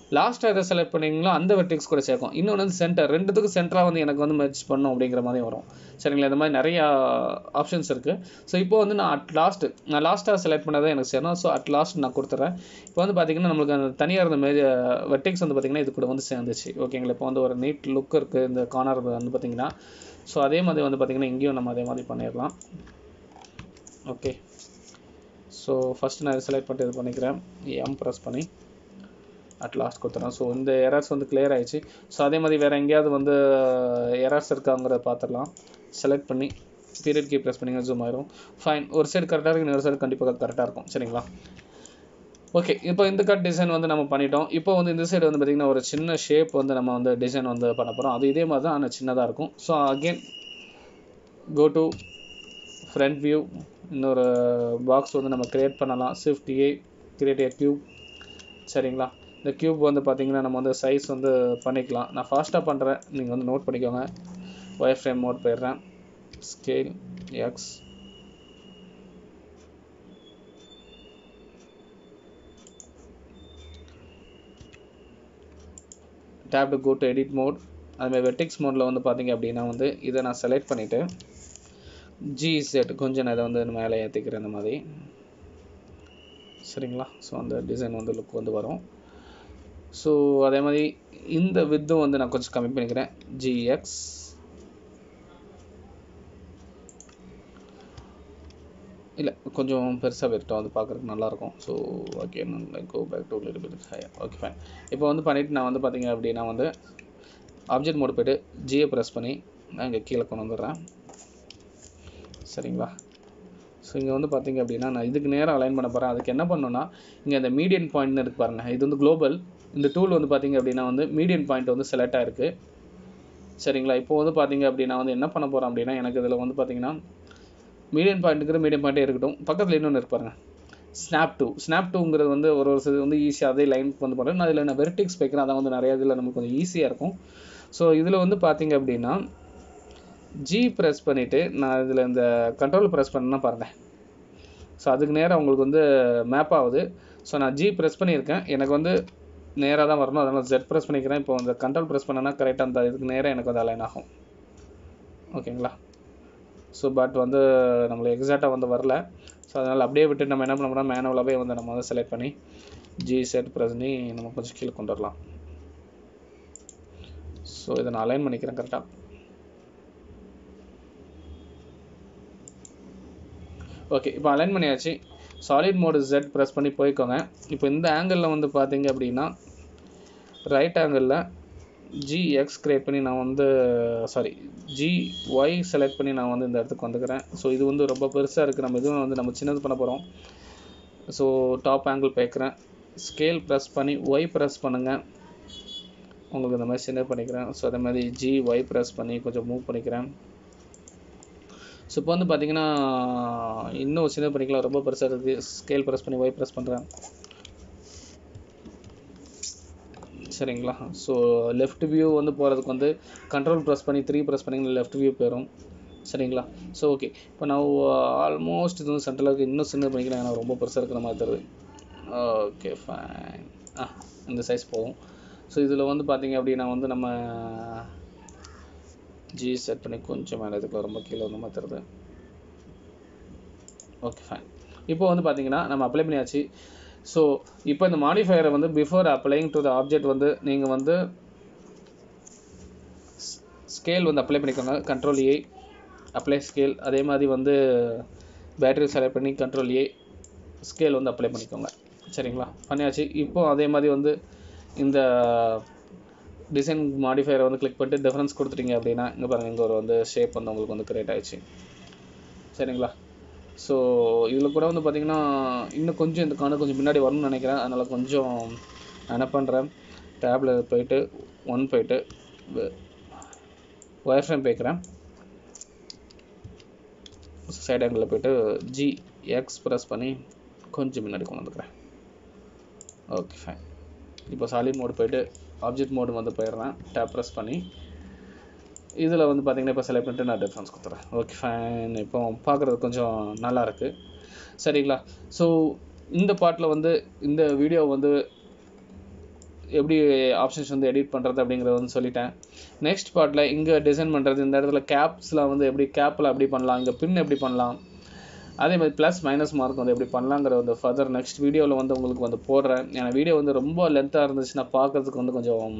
லாஸ்ட்டாக எதை செலக்ட் பண்ணிங்களோ அந்த வெர்டெக்ஸ் கூட சேர்க்கும். இன்னொன்று வந்து சென்டர், ரெண்டுத்துக்கும் சென்டராக வந்து எனக்கு வந்து மெர்ஜ் பண்ணும் அப்படிங்கிற மாதிரி வரும். சரிங்களா, இந்த மாதிரி நிறையா ஆப்ஷன்ஸ் இருக்குது. ஸோ இப்போ வந்து நான் அட் லாஸ்ட்டு நான் லாஸ்ட்டாக செலக்ட் பண்ணதை எனக்கு சேரணும். ஸோ அட் லாஸ்ட் நான் கொடுத்துட்றேன். இப்போ வந்து பார்த்திங்கன்னா நம்மளுக்கு அந்த தனியாக இருந்த மாரி வெர்டெக்ஸ் வந்து பார்த்திங்கன்னா இது கூட வந்து சேர்ந்துச்சு. ஓகேங்களா, இப்போ வந்து ஒரு நீட் லுக் இருக்குது இந்த கார்னர் வந்து பார்த்திங்கன்னா. ஸோ அதே மாதிரி வந்து பார்த்திங்கன்னா இங்கேயும் நம்ம அதே மாதிரி பண்ணிடலாம். ஓகே, ஸோ ஃபஸ்ட்டு நான் செலக்ட் பண்ணிட்டு இது பண்ணிக்கிறேன், எம் ப்ரெஸ் பண்ணி அட் லாஸ்ட் கொடுத்துறேன். ஸோ இந்த எரர்ஸ் வந்து கிளியர் ஆகிடுச்சு. ஸோ அதே மாதிரி வேறு எங்கேயாவது வந்து எரர்ஸ் இருக்காங்கிறத பார்த்துடலாம். செலக்ட் பண்ணி பீரியட் கீ ப்ரெஸ் பண்ணிங்க, ஜூம் ஆயிரும். ஃபைன், ஒரு சைடு கரெக்டாக இருக்குது, இன்னொரு சைடு கண்டிப்பாக கரெக்டாக இருக்கும். சரிங்களா, ஓகே. இப்போ இந்த கட் டிசைன் வந்து நம்ம பண்ணிட்டோம். இப்போ வந்து இந்த சைடு வந்து பார்த்திங்கன்னா ஒரு சின்ன ஷேப் வந்து நம்ம வந்து டிசைன் வந்து பண்ண போகிறோம். அது இதே மாதிரி தான், ஆனால் சின்னதாக இருக்கும். So again go to front view, இன்னொரு பாக்ஸ் வந்து நம்ம க்ரியேட் பண்ணலாம். Shift A, create a cube. சரிங்களா, இந்த கியூப் வந்து பார்த்திங்கன்னா நம்ம வந்து சைஸ் வந்து பண்ணிக்கலாம். நான் ஃபாஸ்ட்டாக பண்ணுறேன், நீங்கள் வந்து நோட் பண்ணிக்கோங்க. ஒயர் ஃப்ரேம் மோட் போயிடுறேன். Scale X, tab to go to edit mode. அதுமாதிரி வெர்டெக்ஸ் மோடில் வந்து பார்த்திங்க அப்படின்னா வந்து இதை நான் செலக்ட் பண்ணிவிட்டு ஜி செட் கொஞ்சம் நான் இதை வந்து மேலே ஏற்றிக்கிறேன் இந்த மாதிரி. சரிங்களா, ஸோ அந்த டிசைன் வந்து லுக் வந்து வரும். ஸோ அதே மாதிரி இந்த வித்தும் வந்து நான் கொஞ்சம் கம்மி பண்ணிக்கிறேன். ஜிஎக்ஸ், இல்லை கொஞ்சம் பெருசாக விட்டோம், அது பார்க்குறதுக்கு நல்லாயிருக்கும். So okay, go back to little bit higher. Okay fine. இப்போ வந்து பண்ணிவிட்டு நான் வந்து பார்த்திங்க அப்படின்னா வந்து ஆப்ஜெக்ட் மோடு போய்ட்டு ஜியை ப்ரெஸ் பண்ணி நான் இங்கே கீழே கொண்டு வந்துடுறேன். சரிங்களா, ஸோ இங்கே வந்து பார்த்திங்க அப்படின்னா நான் இதுக்கு நேராக அலைன் பண்ண போகிறேன். அதுக்கு என்ன பண்ணணும்னா இங்கே அந்த மீடியன் பாயிண்ட்னு இருக்குது பாருங்கள், இது வந்து குளோபல். இந்த டூல் வந்து பார்த்திங்க அப்படின்னா வந்து மீடியன் பாயிண்ட் வந்து செலக்ட் ஆகிருக்கு. சரிங்களா, இப்போ வந்து பார்த்திங்க அப்படின்னா வந்து என்ன பண்ண போகிறேன் அப்படின்னா எனக்கு இதில் வந்து பார்த்திங்கன்னா மீடியன் பாயிண்ட்டுங்கிற மீடியம் பாயிண்ட்டே இருக்கட்டும். பக்கத்தில் இன்னொன்று இருப்பாருங்க, ஸ்னாப் டூ. ஸ்னாப் டூங்கிறது வந்து ஒரு ஒரு இது வந்து ஈஸியாக அதே லைனுக்கு வந்து பண்ணுறேன். நான் இதில் நான் வெர்டெக்ஸ் வைக்கிறேன், அதான் வந்து நிறையா இதில் நமக்கு கொஞ்சம் ஈஸியாக இருக்கும். ஸோ இதில் வந்து பார்த்திங்க அப்படின்னா ஜி ப்ரெஸ் பண்ணிவிட்டு நான் இதில் இந்த கண்ட்ரோல் ப்ரெஸ் பண்ணேன்னா பாருங்கள், ஸோ அதுக்கு நேராக உங்களுக்கு வந்து மேப் ஆகுது. ஸோ நான் ஜி ப்ரெஸ் பண்ணியிருக்கேன், எனக்கு வந்து நேராக தான் வரணும், அதனால் ஜெட் ப்ரெஸ் பண்ணிக்கிறேன். இப்போ அந்த கண்ட்ரோல் ப்ரெஸ் பண்ணேன்னா கரெக்டாக அந்த இதுக்கு நேராக எனக்கு வந்து அலைன் ஆகும். ஓகேங்களா, ஸோ பட் வந்து நம்மளுக்கு எக்ஸாக்டாக வந்து வரல. ஸோ அதனால் அப்படியே விட்டு நம்ம என்ன பண்ணோம்னா மேனுவலாகவே வந்து நம்ம வந்து செலக்ட் பண்ணி ஜி செட் ப்ரெஸ் பண்ணி நம்ம கொஞ்சம் கீழே கொண்டு வரலாம். ஸோ இதை நான் அலைன் பண்ணிக்கிறேன் கரெக்டாக. ஓகே, இப்போ அலைன் பண்ணியாச்சு. சாலிட் மோடு ஜெட் ப்ரெஸ் பண்ணி போய்க்கோங்க. இப்போ இந்த ஆங்கிளில் வந்து பார்த்தீங்க அப்படின்னா ரைட் ஆங்கிளில் ஜிஎக்ஸ் கிரியேட் பண்ணி நான் வந்து சாரி ஜி ஒய் செலக்ட் பண்ணி நான் வந்து இந்த இடத்துக்கு வந்துக்கிறேன். ஸோ இது வந்து ரொம்ப பெருசாக இருக்குது, நம்ம இதுவும் வந்து நம்ம சின்னது பண்ண போகிறோம். ஸோ டாப் ஆங்கிள் போய்க்கிறேன், ஸ்கேல் ப்ரெஸ் பண்ணி ஒய் ப்ரெஸ் பண்ணுங்கள், உங்களுக்கு இந்த மாதிரி சின்ன பண்ணிக்கிறேன். ஸோ அதே மாதிரி ஜி ஒய் ப்ரெஸ் பண்ணி கொஞ்சம் மூவ் பண்ணிக்கிறேன். ஸோ இப்போ வந்து பார்த்திங்கன்னா இன்னும் சின்ன பண்ணிக்கலாம், ரொம்ப பெருசாக இருக்குது. ஸ்கேல் ப்ரெஸ் பண்ணி ஒய் ப்ரெஸ் பண்ணுறேன். சரிங்களா, ஸோ லெஃப்ட் வியூ வந்து போகிறதுக்கு வந்து கண்ட்ரோல் ப்ரெஸ் பண்ணி த்ரீ ப்ரெஸ் பண்ணிங்கன்னா லெஃப்ட் வியூ போயிடும். சரிங்களா, ஸோ ஓகே. இப்போ நான் ஆல்மோஸ்ட் இது வந்து சென்ட்ரலாக இருக்குது, இன்னும் சின்ன பண்ணிக்கலாம், ஏன்னா ரொம்ப பெருசாக இருக்கிற மாதிரி தருது. ஓகே ஃபைன், ஆ இந்த சைஸ் போகும். ஸோ இதில் வந்து பார்த்திங்க அப்படின்னா வந்து நம்ம ஜி செட் பண்ணி கொஞ்சம் மேலே இதுக்குள்ள ரொம்ப கீழே வந்து மாதிரி தருது. Okay fine. இப்போ வந்து பார்த்திங்கன்னா நம்ம அப்ளை பண்ணியாச்சு. ஸோ இப்போ இந்த மாடிஃபயரை வந்து before applying to the object வந்து நீங்கள் வந்து ஸ்கேல் வந்து அப்ளை பண்ணிக்கோங்க. Control A apply scale. அதே மாதிரி வந்து பேட்டரி செலக்ட் பண்ணி கண்ட்ரோல் ஏ ஸ்கேல் வந்து அப்ளை பண்ணிக்கோங்க. சரிங்களா, பண்ணியாச்சு. இப்போது அதே மாதிரி வந்து இந்த டிசைன் மாடிஃபயரை வந்து கிளிக் பண்ணிட்டு டிஃபரன்ஸ் கொடுத்துட்டீங்க அப்படின்னா இங்கே பாருங்கள், இங்கே ஒரு வந்து ஷேப் வந்து உங்களுக்கு வந்து கிரியேட் ஆகிடுச்சு. சரிங்களா, ஸோ இதில் கூட வந்து பார்த்திங்கன்னா இன்னும் கொஞ்சம் இந்த கார்னர் கொஞ்சம் முன்னாடி வரணும்னு நினைக்கிறேன். அதனால் கொஞ்சம் நான் என்ன பண்ணுறேன், டேப்பில் போய்ட்டு ஒன் போய்ட்டு ஒயர் ஃப்ரேம் போய்க்கிறேன். சைட் ஆங்கிளில் போய்ட்டு ஜி எக்ஸ் ப்ரெஸ் பண்ணி கொஞ்சம் முன்னாடி கொண்டு வந்துக்கிறேன். Okay fine. இப்போ சாலிட் மோடு போய்ட்டு ஆப்ஜெக்ட் மோடு வந்து போயிடுறேன், டேப் ப்ரெஸ் பண்ணி இதில் வந்து பார்த்திங்கன்னா இப்போ செலக்ட் பண்ணிட்டு நான் டிஃப்ரென்ஸ் கொடுத்துறேன். Okay fine. இப்போ பார்க்குறது கொஞ்சம் நல்லாயிருக்கு. சரிங்களா, ஸோ இந்த பார்ட்டில் வந்து இந்த வீடியோ வந்து எப்படி ஆப்ஷன்ஸ் வந்து எடிட் பண்ணுறது அப்படிங்கிறத வந்து சொல்லிட்டேன். நெக்ஸ்ட் பார்ட்டில் இங்கே டிசைன் பண்ணுறது, இந்த இடத்துல கேப்ஸ்லாம் வந்து எப்படி கேப்பில் எப்படி பண்ணலாம், இங்கே பின் எப்படி பண்ணலாம், அதே மாதிரி ப்ளஸ் மைனஸ் மார்க் வந்து எப்படி பண்ணலாங்கிற வந்து ஃபர்தர் நெக்ஸ்ட் வீடியோவில் வந்து உங்களுக்கு வந்து போடுறேன். ஏன்னா வீடியோ வந்து ரொம்ப லென்த்தாக இருந்துச்சுன்னா பார்க்குறதுக்கு வந்து கொஞ்சம்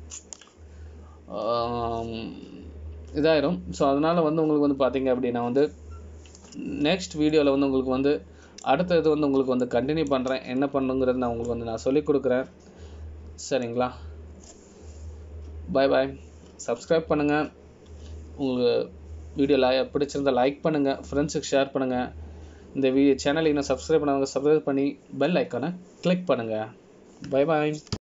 இதாயிரும். ஸோ அதனால் வந்து உங்களுக்கு வந்து பார்த்தீங்க அப்படின்னா வந்து நெக்ஸ்ட் வீடியோவில் வந்து உங்களுக்கு வந்து அடுத்த இது வந்து உங்களுக்கு வந்து கண்டினியூ பண்ணுறேன். என்ன பண்ணுங்கிறது நான் உங்களுக்கு வந்து நான் சொல்லிக் கொடுக்குறேன். சரிங்களா? பாய் பாய். சப்ஸ்கிரைப் பண்ணுங்கள். உங்களுக்கு வீடியோ லை பிடிச்சிருந்தால் லைக் பண்ணுங்கள், ஃப்ரெண்ட்ஸுக்கு ஷேர் பண்ணுங்கள். இந்த வீடியோ சேனலை இன்னும் சப்ஸ்கிரைப் பண்ணாங்க சப்ஸ்கிரைப் பண்ணி பெல் ஐக்கானை கிளிக் பண்ணுங்கள். பாய் பாய்.